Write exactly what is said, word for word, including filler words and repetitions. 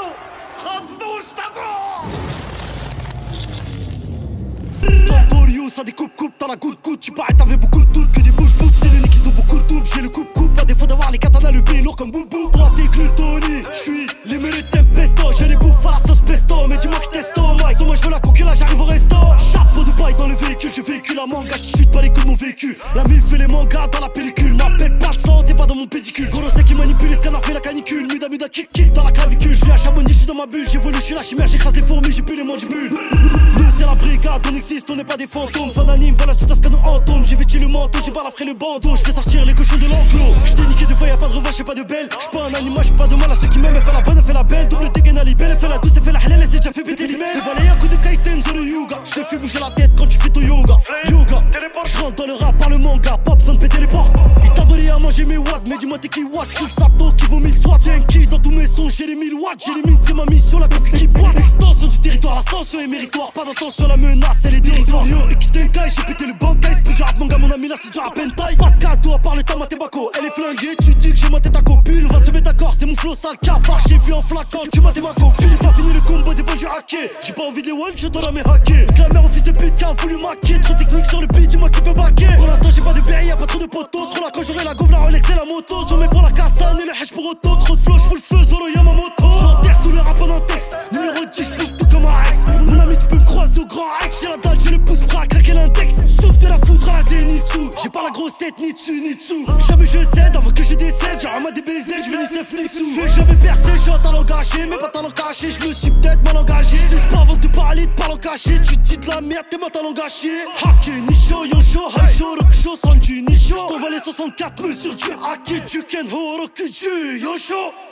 Santorio, ça découpe coupe dans la goutte goutte. Tu parais t'avais beaucoup de doutes, que des bouches bouches. C'est le nez qu'ils ont beaucoup de doubles. J'ai le coupe coupe, à défaut d'avoir les katanas, le B lourd comme boubou. Toi t'es glutoni, j'suis les mérites tempesto. Je les bouffe à la sauce pesto, mais dis-moi qui testo. Mike, moi j'veux la coquille, là j'arrive au resto. Chapeau de paille dans le véhicule, j'ai vécu la manga. J'chute pas les coups de mon vécu. La mille fait les mangas dans la pellicule. M'appelle pas le sang, t'es pas dans mon pédicule. Goro c'est qui manipule, les scanners fait la canicule. Muda muda kick kick dans la clavicule. J'viens à Chamonix, j'suis dans ma bulle. J'évolue, j'suis la chimère, j'écrase les fourmis, j'ai plus les mandibules. Nous c'est la brigade, on existe, on n'est pas des fantômes. Fin d'anime, voilà sur ta scanner entôme. J'ai vêtu le manteau, j'ai balafré le bandeau. J'fais sortir les cochons de l'enclos. J't'ai niqué deux fois, y'a pas de revanche, y'a pas de belle. J'suis pas un animal, j'fais pas de mal à ceux qui m'aiment. Elle fait la bonne, elle fait la belle. Double dégaine à l'ibelle, elle fait la douce, elle fait la halal, elle s'est déjà fait péter l'email. Les balayés à coup de kaiten, zéro yoga. J'te fais bouger la tête quand tu fais ton yoga. Yoga, j'rentre dans le rap par le manga. Pas besoin de péter les portes. Il t'a donné à manger mes watts, mais dis-moi t'es qui watt. J'suis le Sato qui vaut mille swats. T'es un qui dans tous mes sons, j'ai les mille watts. J'ai les mines, c'est ma mission, la coque qui boite. Extension du territoire, l'ascension est méritoire. Pas d'attention, la menace, elle est dérisoire. Yo, Ekitenkai, j'ai pété le bankai. C'est plus du rap manga, mon ami là, c'est du rap hentai. Pas de cadeau à part le tamatebako. Elle est flinguée, tu dis que j'ai maté ta copine. On va se mettre d'accord, c'est mon flow sale cafard. J'ai vu en flaquant, tu maté ma copine. J'ai pas fini le combo des bandits hackés. J'ai pas envie de les one, je dois la mes hacker. La mère au fils de pute qui a voulu maquer. Trop technique sur le beat, dis-moi qui peut baquer. Pour l'instant, j'ai pas de berry, y'a pas trop de potos. Sur la quand j'aurai la gauve, la Rolex et la moto. Sommet pour la cassane et le hash pour auto. Trop de flow, j'fous le feu, Zoro Yamamoto. J'enterre tout le rap en un texte. Numéro dix, j'pouffe tout comme un ex. Mon ami, tu peux me croiser au grand ex. J'ai la dalle, j'ai le pouce prêt à craquer l'index. Sauf de la foudre à la Zenitsu. J'ai pas la grosse tête, ni dessus, ni dessous. Jamais je cède avant que je décède. J'ai un des baisers, j'vais ni sef ni sous. J'vais jamais percer, j'suis un talent gâché. Mais pas talent caché, j'me suis peut-être mal engagé. C'est pas avant de parler, de parler caché. Tu dis de la merde, t'es ma talent gâché. Hake, Nisho, Yonsho, Haisho, Rokusho, Sanju, Nisho. J't'envoie les soixante-quatre mesures du hake. Tu can, Horokuju, Yonsho.